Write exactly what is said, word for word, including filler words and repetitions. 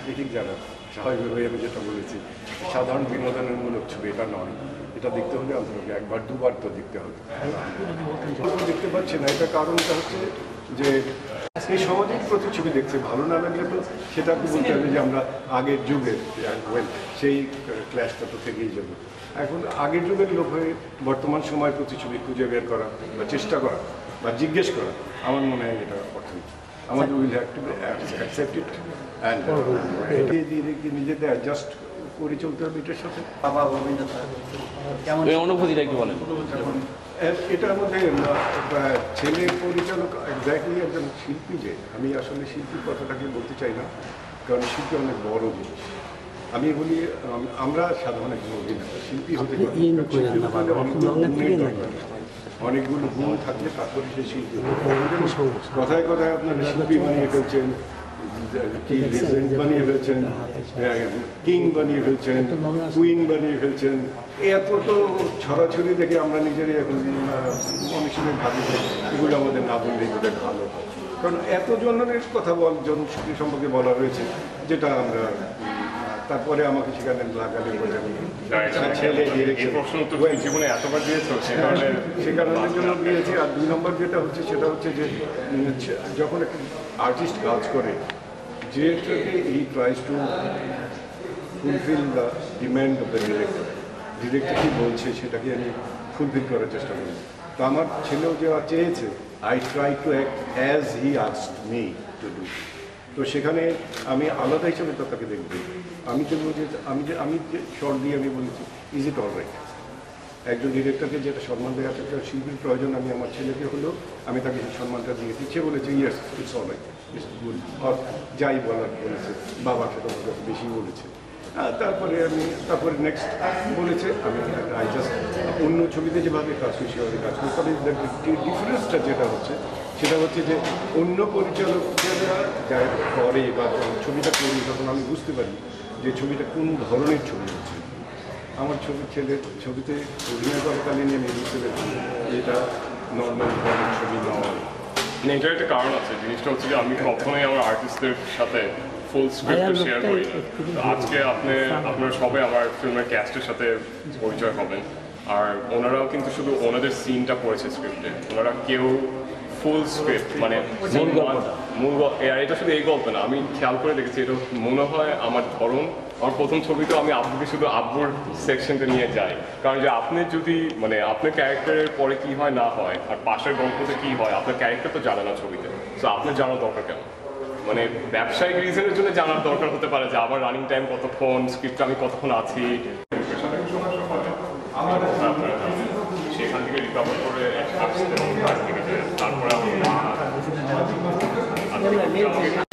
ঠিক জানা স্বাভাবিকভাবে আমি যেটা বলেছি সাধারণ বিনোদনের মূলক ছবি এটা নয়, এটা দেখতে হলে অন্তত একবার দুবার তো দেখতে হবে। দেখতে পাচ্ছি না, এটা কারণটা হচ্ছে যে এই সমাজের প্রতিচ্ছবি দেখতে ভালো না লাগলে তো সেটা আপনি বলতে হবে যে আমরা আগের যুগের সেই ক্লাসটা তো থেকেই যাবে। এখন আগের যুগের লোক হয়ে বর্তমান সময়ের প্রতিচ্ছবি খুঁজে বের করা বা চেষ্টা করা বা জিজ্ঞেস করা আমার মনে হয় এটা অর্থনীতি। আমাদের will have to accept it and নিজেদের অ্যাডজাস্ট করে চলতে হবে এটার সাথে। বাবা অভিনেতা কেমন অনুভূতিটা একটু বলেন। এটার মধ্যে ছেলে পরিচালক এক্স্যাক্টলি একজন শিল্পী, যে আমি আসলে শিল্পীর কথাটাকে বলতে চাই না, কারণ শিল্পী অনেক বড় জিনিস। আমি বলি আমরা সাধারণ একজন অভিনেতা, শিল্পী হতে অনেকগুলো গুণ থাকলে তারপরে সে শিল্পী। কথায় কথায় আপনার শিল্পী বানিয়ে ফেলছেন, কি লেজেন্ড বানিয়ে ফেলছেন, কিং বানিয়ে ফেলছেন, কুইন বানিয়ে ফেলছেন। এত তো ছড়াছড়ি দেখে আমরা নিজেরাই এখন অনেক সময় ভাবি এগুলো আমাদের না বললেই বোধহয় ভালো, কারণ এত জনের কথা বল জনশক্তি সম্পর্কে বলা হয়েছে যেটা আমরা তারপরে আমাকে সেখানে লাগালে জীবনে এতবার দিয়েছে সে কারণের জন্য দিয়েছি। আর দুই নম্বর যেটা হচ্ছে সেটা হচ্ছে যে যখন একটা আর্টিস্ট কাজ করে যেটাকে he tries to fulfil the demand of the director, director কী বলছে সেটাকে আমি ফুলফিল করার চেষ্টা করি। তো আমার ছেলেও যে চেয়েছে I try to act as he asked me to do. তো সেখানে আমি আলাদা হিসাবে তো তাকে দেখব। আমি তো বলছি আমি যে আমি যে শর্ট দিয়ে আমি বলেছি ইজ ইট অল রাইট। একজন ডিরেক্টরকে যেটা সম্মান দেওয়া একটা শিল্পীর প্রয়োজন, আমি আমার ছেলেকে হলেও আমি তাকে সেই সম্মানটা দিয়ে দিচ্ছে বলেছে yes it's all right, it's good. আর যাই বলার বলেছে, বাবা সেটা বেশি বলেছে। তারপরে আমি তারপরে নেক্সট বলেছে আমি আই জাস্ট অন্য ছবিতে যেভাবে কাজ করি সেভাবে কাজ করি। তবে ডিফারেন্সটা যেটা হচ্ছে সেটা হচ্ছে যে অন্য পরিচালকেরা যা করে বা ছবিটা করি তখন আমি বুঝতে পারি যে ছবিটা কোন ধরনের ছবি হচ্ছে। আমার ছবি ছেলের ছবিতে অভিনয় করাকালীন আমি বুঝতে পারছি এটা নর্মাল ধরনের ছবি নয়। এটার একটা কারণ আছে, জিনিসটা হচ্ছে যে আমি কখনোই আমার আর্টিস্টদের সাথে ফুল স্ক্রিপ্ট শেয়ার করি না। আজকে আপনি আপনারা সবাই আমার ফিল্মের ক্যাস্টের সাথে পরিচয় হবেন, আর ওনারাও কিন্তু শুধু ওনাদের সিনটা পড়েছে স্ক্রিপ্টে, ওনারা কেউ ফুল স্ক্রিপ্ট মানে মূল আর এটা শুধু এই গল্প না, আমি খেয়াল করে দেখেছি এটা মনে হয় আমার ধরন। আমার প্রথম ছবিতেও আমি আব্বুকে শুধু আব্বুর সেকশনটা নিয়ে যাই, কারণ যে আপনি যদি মানে আপনার ক্যারেক্টারের পরে কি হয় না হয় আর পাশের গল্পতে কি হয় আপনার ক্যারেক্টার তো জানে না ছবিতে, তো আপনার জানার দরকার কেন? মানে ব্যবসায়িক রিজনের জন্য জানার দরকার হতে পারে যে আমার রানিং টাইম কতক্ষণ, স্ক্রিপ্টে আমি কতক্ষণ আছি, সেখান থেকে রিকভার করে তারপরে